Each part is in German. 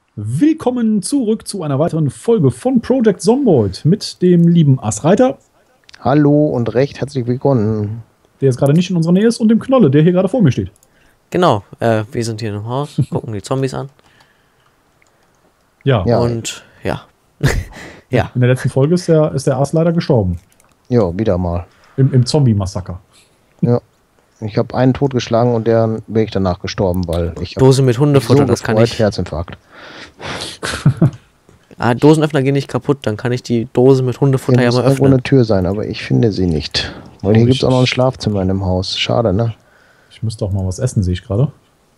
Willkommen zurück zu einer weiteren Folge von Project Zomboid mit dem lieben Assreiter, Hallo und recht herzlich willkommen. der jetzt gerade nicht in unserer Nähe ist, und dem Knolle, der hier gerade vor mir steht. Genau, wir sind hier im Haus, gucken die Zombies an. Ja, Ja. Und ja. Ja. in der letzten Folge ist der Ass leider gestorben. Ja, wieder mal. Im Zombie-Massaker. Ja. Ich habe einen totgeschlagen und der bin ich danach gestorben, weil ich hab Dose mit Hundefutter, das kann gefreut, ich. Herzinfarkt. Dosenöffner gehen nicht kaputt, dann kann ich die Dose mit Hundefutter Hier ja muss mal irgendwo öffnen. eine Tür sein, aber ich finde sie nicht. Weil hier gibt es auch noch ein Schlafzimmer in dem Haus. Schade, ne? Ich müsste auch mal was essen, sehe ich gerade.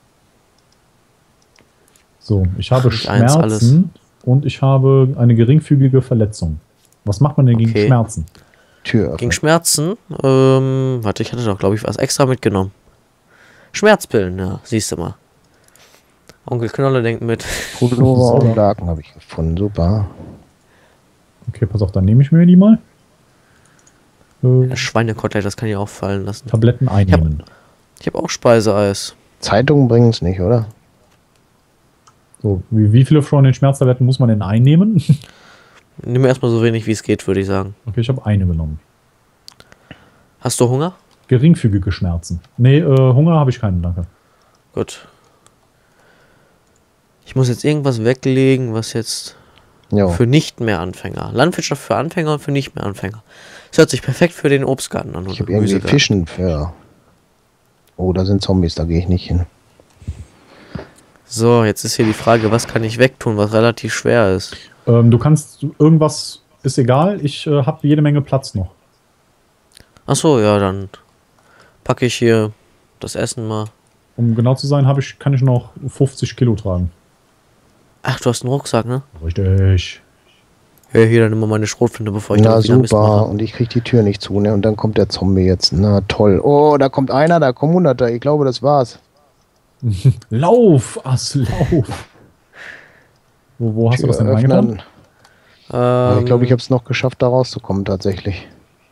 So, ich habe nicht eins, Schmerzen und ich habe eine geringfügige Verletzung. Was macht man denn gegen Okay. Schmerzen? Tür öffnen. Gegen Schmerzen, warte, ich hatte doch, glaube ich, was extra mitgenommen. Schmerzpillen, ja, siehst du mal. Onkel Knolle denkt mit. Pullover und Laken habe ich gefunden. Super. Okay, pass auf, dann nehme ich mir die mal. Schweinekotelett, das kann ich auch fallen lassen. Tabletten einnehmen. Ich habe auch Speiseeis. Zeitungen bringen es nicht, oder? So, wie viele von den Schmerztabletten muss man denn einnehmen? Nimm erstmal so wenig wie es geht, würde ich sagen. Okay, ich habe eine genommen. Hast du Hunger? Geringfügige Schmerzen. Nee, Hunger habe ich keinen, danke. Gut. Ich muss jetzt irgendwas weglegen, was jetzt Ja. für nicht mehr Anfänger. Landwirtschaft für Anfänger und für nicht mehr Anfänger. Das hört sich perfekt für den Obstgarten an. Ich habe irgendwie Fischen für... Oh, da sind Zombies, da gehe ich nicht hin. So, jetzt ist hier die Frage, was kann ich wegtun, was relativ schwer ist. Du kannst irgendwas, ist egal, ich habe jede Menge Platz noch. Achso, ja, dann packe ich hier das Essen mal. Um genau zu sein, kann ich noch 50 Kilo tragen. Ach, du hast einen Rucksack, ne? Richtig. Ja, hier, dann nimm mal meine Schrotflinte, bevor ich Na da wieder Mist super, mache. und ich krieg die Tür nicht zu, ne? Und dann kommt der Zombie jetzt. Na toll. Oh, da kommt einer, da kommen Hunderter. Ich glaube, das war's. Lauf, Ass, lauf. Wo hast du das denn Tür reingetan? öffnen. Ich glaube, ich habe es noch geschafft, da rauszukommen tatsächlich.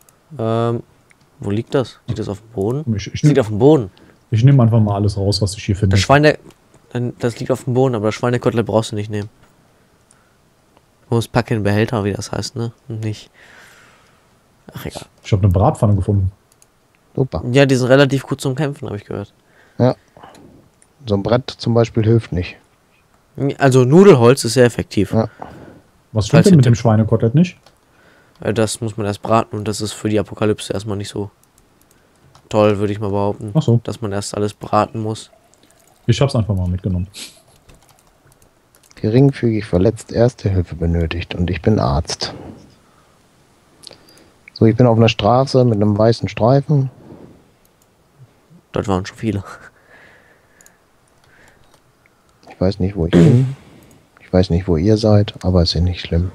Wo liegt das? Liegt das auf dem Boden? Ich Das liegt auf dem Boden. nehme einfach mal alles raus, was ich hier finde. Das liegt auf dem Boden, aber das Schweinekotelett brauchst du nicht nehmen. Du musst packen in den Behälter, wie das heißt, ne? Und nicht. Ach, egal. Ich habe eine Bratpfanne gefunden. Super. Ja, die sind relativ gut zum Kämpfen, habe ich gehört. Ja. So ein Brett zum Beispiel hilft nicht. Also Nudelholz ist sehr effektiv. Ja. Was stimmt Falls denn ihr mit dem Tipp- Schweinekotelett nicht? Das muss man erst braten und das ist für die Apokalypse erstmal nicht so toll, würde ich mal behaupten. Ach so. Dass man erst alles braten muss. Ich habe es einfach mal mitgenommen. Geringfügig verletzt, Erste Hilfe benötigt und ich bin Arzt. So, ich bin auf einer Straße mit einem weißen Streifen. Dort waren schon viele. Ich weiß nicht, wo ich bin. Ich weiß nicht, wo ihr seid, aber ist ja nicht schlimm.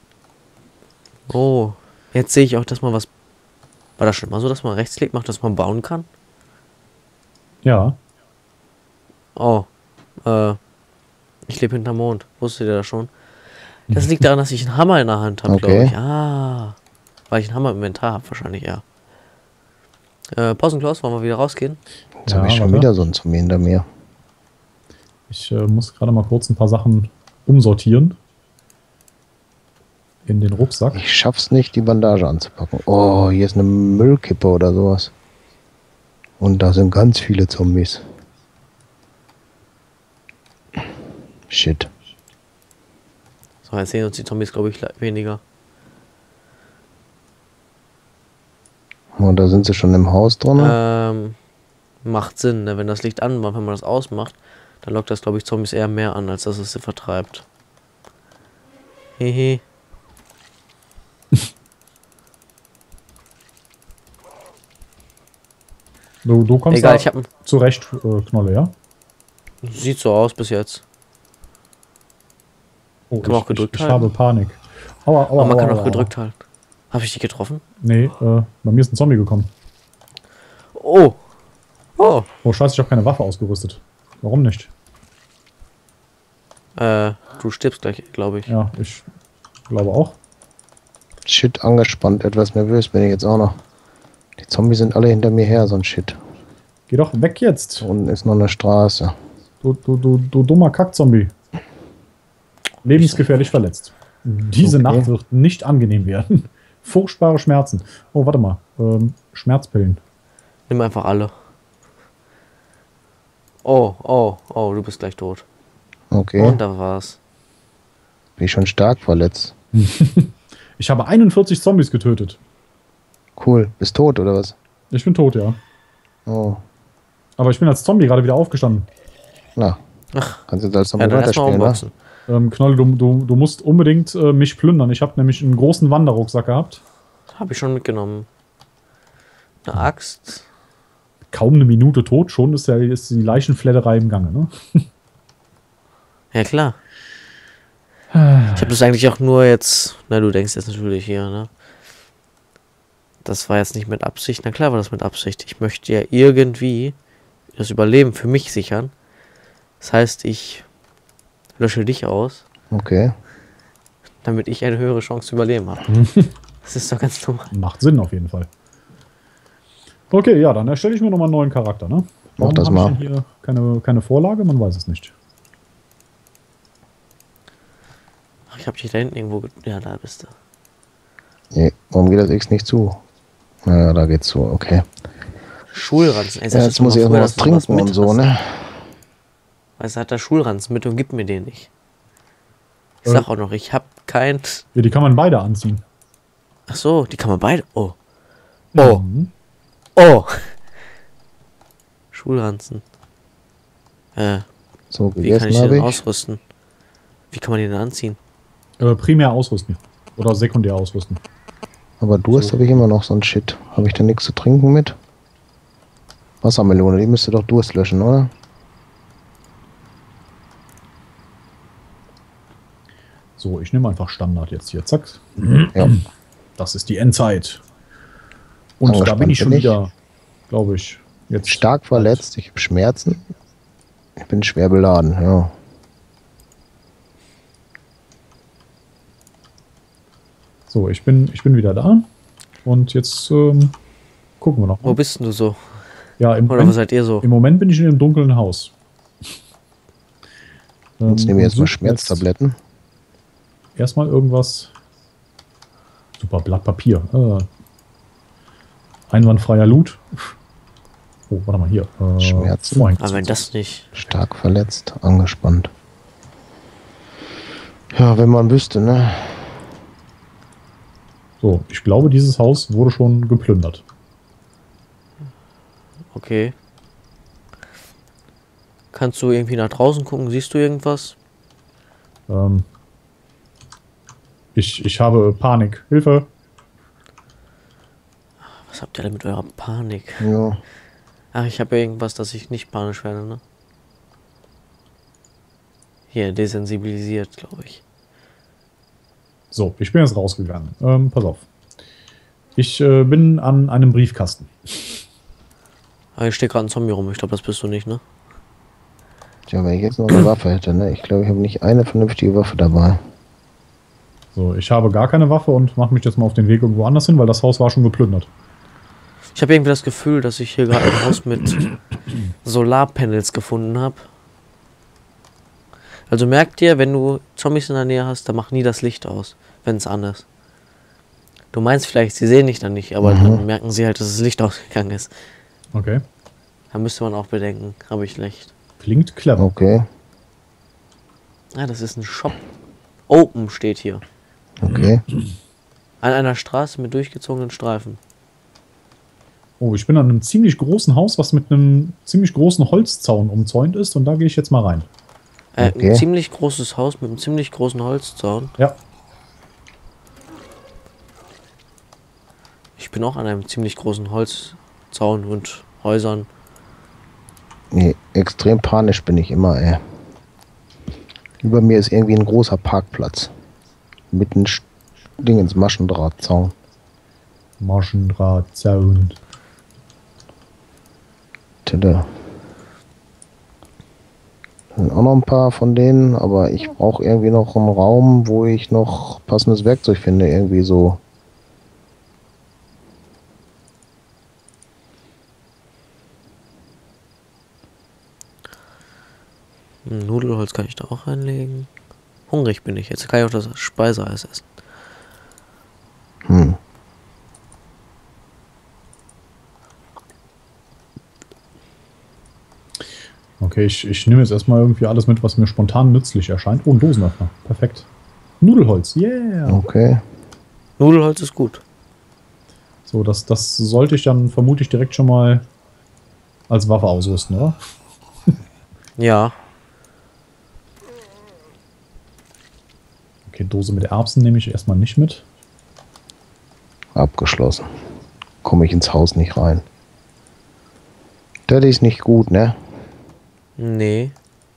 Oh, jetzt sehe ich auch, dass man was... War das schon mal so, dass man Rechtsklick macht, dass man bauen kann? Ja. Oh, ich lebe hinterm Mond. Wusstet ihr das schon? Das liegt daran, dass ich einen Hammer in der Hand habe, glaube Okay. ich. Ah, weil ich einen Hammer im Inventar habe, wahrscheinlich, ja. Pausenklaus, wollen wir wieder rausgehen? Jetzt Ja, habe ich schon warte. wieder so ein Zombie hinter mir. Ich muss gerade mal kurz ein paar Sachen umsortieren. In den Rucksack. Ich schaff's nicht, die Bandage anzupacken. Oh, hier ist eine Müllkippe oder sowas. Und da sind ganz viele Zombies. Shit. So, jetzt sehen uns die Zombies, glaube ich, weniger. Und da sind sie schon im Haus drin. Macht Sinn, ne? Wenn das Licht an war, wenn man das ausmacht, dann lockt das, glaube ich, Zombies eher mehr an, als dass es sie vertreibt. Hehe. Du kommst Egal, da ich habe zurecht, Knolle, ja? Sieht so aus bis jetzt. Oh, Kann man auch gedrückt ich halten? habe Panik. Aua, aua, Aber man aua, kann auch aua. gedrückt halten. Habe ich dich getroffen? Nee, bei mir ist ein Zombie gekommen. Oh. Oh. Oh, scheiße, ich habe keine Waffe ausgerüstet. Warum nicht? Du stirbst gleich, glaube ich. Ja, ich glaube auch. Shit, angespannt, etwas nervös bin ich jetzt auch noch. Die Zombies sind alle hinter mir her, so ein Shit. Geh doch weg jetzt. Da unten ist noch eine Straße. Du dummer Kackzombie. lebensgefährlich verletzt. Diese Okay. Nacht wird nicht angenehm werden. Furchtbare Schmerzen. Oh, warte mal. Schmerzpillen. Nimm einfach alle. Oh, oh, oh, du bist gleich tot. Okay. Und da war's. Bin ich schon stark verletzt. Ich habe 41 Zombies getötet. Cool. Bist tot, oder was? Ich bin tot, ja. Oh. Aber ich bin als Zombie gerade wieder aufgestanden. Na. Ach, Kannst jetzt als ja, Zombie dann erstmal weiterspielen, ne? unboxen. Knoll, du musst unbedingt mich plündern. Ich habe nämlich einen großen Wanderrucksack gehabt. Habe ich schon mitgenommen. Eine Axt. Kaum eine Minute tot, schon ist die Leichenfledderei im Gange. Ne? Ja, klar. Ich habe das eigentlich auch nur jetzt. Na, du denkst jetzt natürlich hier, ne? Das war jetzt nicht mit Absicht. Na klar war das mit Absicht. Ich möchte ja irgendwie das Überleben für mich sichern. Das heißt, ich lösche dich aus, Okay. damit ich eine höhere Chance zu überleben habe. Das ist doch ganz normal. Macht Sinn auf jeden Fall. Okay, ja, dann erstelle ich mir nochmal einen neuen Charakter. Ne? Warum das habe ich mal. denn hier keine Vorlage? Man weiß es nicht. Ach, ich habe dich da hinten irgendwo. Ja, da bist du. Nee, warum geht das X nicht zu? Ja, da geht's zu, okay. Schulranzen. Ey, Ja, jetzt muss ich erstmal was trinken und so, ne? Weißt du, hat der Schulranzen mit und gib mir den nicht. Ich sag auch noch, ich hab kein. Ja, die kann man beide anziehen. Ach so, die kann man beide. Oh. Oh. Mhm. Oh. Schulranzen. So, Wie kann gegessen ich den habe ich. ausrüsten? Wie kann man den anziehen? Primär ausrüsten. Oder sekundär ausrüsten. Aber Durst So. habe ich immer noch, so ein Shit. Habe ich da nichts zu trinken mit? Wassermelone, die müsste doch Durst löschen, oder? So, ich nehme einfach Standard jetzt hier. Zack. Ja. Das ist die Endzeit. Und da bin ich schon wieder, glaube ich, jetzt Stark verletzt, ich habe Schmerzen. Ich bin schwer beladen, ja. So, ich bin wieder da. Und jetzt gucken wir noch. Wo bist denn du so? Ja, im Oder wo Moment, seid ihr so? im Moment bin ich in einem dunklen Haus. Jetzt nehme ich und erstmal suche Schmerztabletten. jetzt erstmal irgendwas. Super, Blatt Papier. Einwandfreier Loot. Oh, warte mal hier. Schmerzen. Freund. Aber wenn das nicht. Stark verletzt, angespannt. Ja, wenn man wüsste, ne? So, ich glaube, dieses Haus wurde schon geplündert. Okay. Kannst du irgendwie nach draußen gucken? Siehst du irgendwas? Ich habe Panik. Hilfe! Was habt ihr denn mit eurer Panik? Ja. Ach, ich habe ja irgendwas, dass ich nicht panisch werde, ne? Hier, desensibilisiert, glaube ich. So, ich bin jetzt rausgegangen. Pass auf. Ich bin an einem Briefkasten. Aber hier steht gerade ein Zombie rum. Ich glaube, das bist du nicht, ne? Tja, wenn ich jetzt noch eine Waffe hätte, ne? Ich glaube, ich habe nicht eine vernünftige Waffe dabei. So, ich habe gar keine Waffe und mache mich jetzt mal auf den Weg irgendwo anders hin, weil das Haus war schon geplündert. Ich habe irgendwie das Gefühl, dass ich hier gerade ein Haus mit Solarpanels gefunden habe. Also merkt dir, wenn du Zombies in der Nähe hast, dann mach nie das Licht aus, wenn es an ist. Du meinst vielleicht, sie sehen dich dann nicht, aber dann merken sie halt, dass das Licht ausgegangen ist. Okay. Da müsste man auch bedenken, habe ich recht. Klingt clever. Okay, Ah, das ist ein Shop. Open steht hier. okay. An einer Straße mit durchgezogenen Streifen. Oh, ich bin an einem ziemlich großen Haus, was mit einem ziemlich großen Holzzaun umzäunt ist. Und da gehe ich jetzt mal rein. Okay. Ein ziemlich großes Haus mit einem ziemlich großen Holzzaun. Ja. Ich bin auch an einem ziemlich großen Holzzaun und Häusern. Nee, extrem panisch bin ich immer, ey. Über mir ist irgendwie ein großer Parkplatz. Mit einem Dingens Maschendrahtzaun. Maschendrahtzaun. Tada. Da sind auch noch ein paar von denen, aber ich brauche irgendwie noch einen Raum, wo ich noch passendes Werkzeug finde, irgendwie so. Nudelholz kann ich da auch reinlegen. Hungrig bin ich. Jetzt kann ich auch das Speiseeis essen. Hm. Okay, ich nehme jetzt erstmal irgendwie alles mit, was mir spontan nützlich erscheint. Oh, ein Dosenöffner. Perfekt. Nudelholz, yeah. Okay. Nudelholz ist gut. So, das sollte ich dann vermutlich direkt schon mal als Waffe ausrüsten, oder? Ja. Okay, Dose mit Erbsen nehme ich erstmal nicht mit. Abgeschlossen. Komme ich ins Haus nicht rein. Das ist nicht gut, ne? Nee.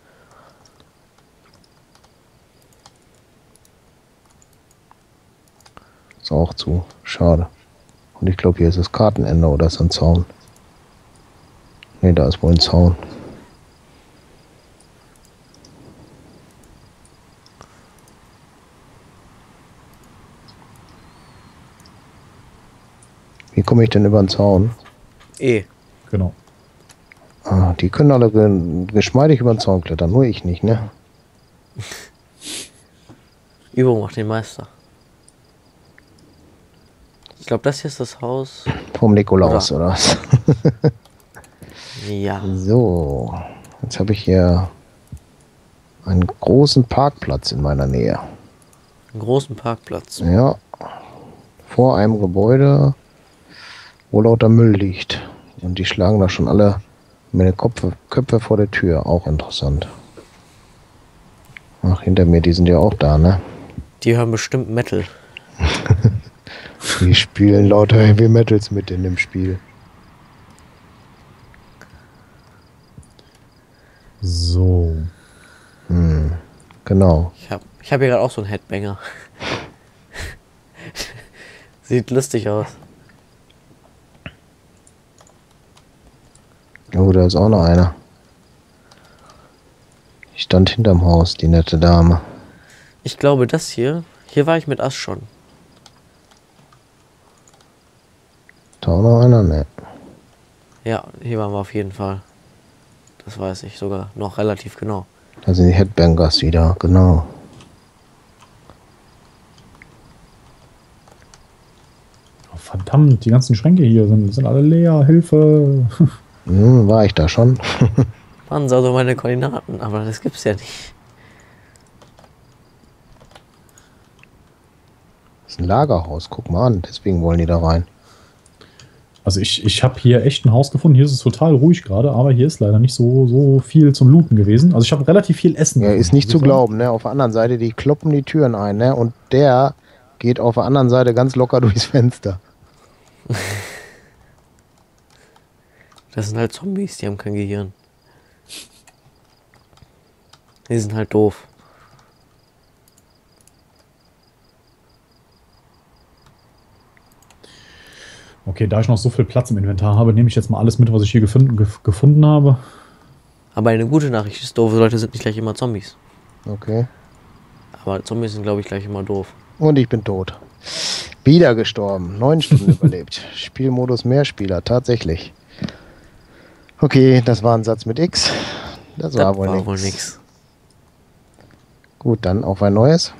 Ist auch zu. Schade. Und ich glaube, hier ist das Kartenende oder ist ein Zaun. Ne, da ist wohl ein Zaun. Wie komme ich denn über den Zaun? Genau. Ah, die können alle geschmeidig über den Zaun klettern, nur ich nicht, ne? Übung macht den Meister. Ich glaube, das hier ist das Haus. Vom Nikolaus, oder was? Ja. So, jetzt habe ich hier einen großen Parkplatz in meiner Nähe. Einen großen Parkplatz. Ja, vor einem Gebäude, wo lauter Müll liegt. Und die schlagen da schon alle mit den Köpfe vor der Tür. Auch interessant. Ach, hinter mir, die sind ja auch da, ne? Die hören bestimmt Metal. Die spielen lauter Heavy Metals mit in dem Spiel. So. Genau. Ich hab hier gerade auch so einen Headbanger. Sieht lustig aus. Oh, da ist auch noch einer. Die stand hinterm Haus, die nette Dame. Ich glaube, das hier war ich mit Ass schon. Da auch noch einer? Ne. Ja, hier waren wir auf jeden Fall. Das weiß ich sogar noch relativ genau. Da sind die Headbangers wieder, genau. Oh, verdammt, die ganzen Schränke hier sind alle leer. Hilfe. War ich da schon? Waren also meine Koordinaten, aber das gibt's ja nicht. Das ist ein Lagerhaus, guck mal an, deswegen wollen die da rein. Also ich habe hier echt ein Haus gefunden. Hier ist es total ruhig gerade, aber hier ist leider nicht so viel zum Looten gewesen. Also ich habe relativ viel Essen Ja, gefunden, ist nicht muss zu ich sagen. glauben, ne? Auf der anderen Seite, die kloppen die Türen ein, ne? Und der geht auf der anderen Seite ganz locker durchs Fenster. Das sind halt Zombies, die haben kein Gehirn. Die sind halt doof. Okay, da ich noch so viel Platz im Inventar habe, nehme ich jetzt mal alles mit, was ich hier gefunden habe. Aber eine gute Nachricht ist, doofe Leute sind nicht gleich immer Zombies. Okay. Aber Zombies sind, glaube ich, gleich immer doof. Und ich bin tot. Wieder gestorben. 9 Stunden überlebt. Spielmodus Mehrspieler, tatsächlich. Okay, das war ein Satz mit X. Das war wohl nix. Gut, dann auf ein neues.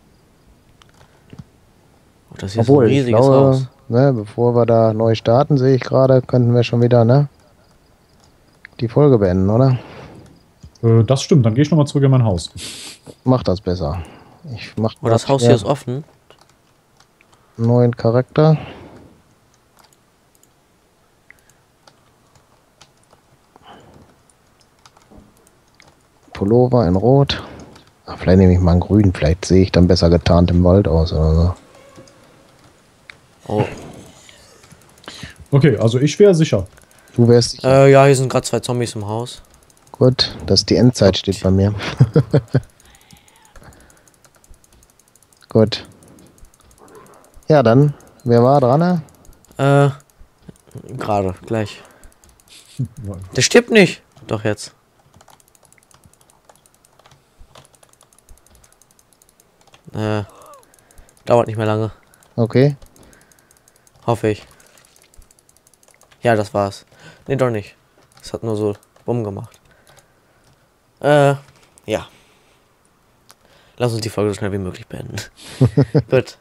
Oh, das hier ist ein riesiges Haus. Ne, bevor wir da neu starten, sehe ich gerade, könnten wir schon wieder, ne? Die Folge beenden, oder? Das stimmt, dann gehe ich nochmal zurück in mein Haus. Mach das besser. Oh, das Haus hier ist offen. Neuen Charakter. Pullover in Rot. Ach, vielleicht nehme ich mal einen grünen. Vielleicht sehe ich dann besser getarnt im Wald aus oder so. Oh. Okay, also ich wäre sicher. Du wärst sicher. Ja, hier sind gerade 2 Zombies im Haus. Gut, dass die Endzeit steht bei mir. Gut. Ja, dann. Wer war dran? Gerade, gleich. Der stirbt nicht. Doch jetzt. Dauert nicht mehr lange. Okay. Hoffe ich. Ja, das war's. Nee, doch nicht. Es hat nur so Bumm gemacht. Ja. Lass uns die Folge so schnell wie möglich beenden. Gut.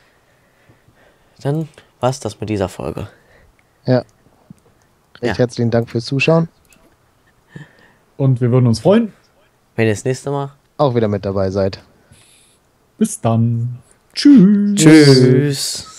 Dann war's das mit dieser Folge. Ja. Recht herzlichen Dank fürs Zuschauen. Und wir würden uns freuen, wenn ihr das nächste Mal auch wieder mit dabei seid. Bis dann. Tschüss. Tschüss.